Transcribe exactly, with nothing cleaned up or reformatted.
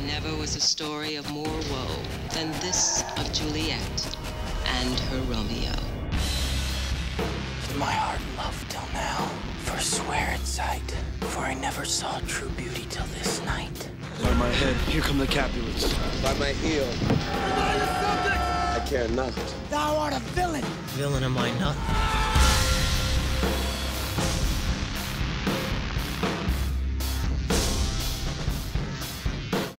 Never was a story of more woe than this of Juliet and her Romeo. Did my heart love till now? For swear at sight, for I never saw true beauty till this night. By my head, here come the Capulets. By my heel, I care not. Thou art a villain! Villain am I not?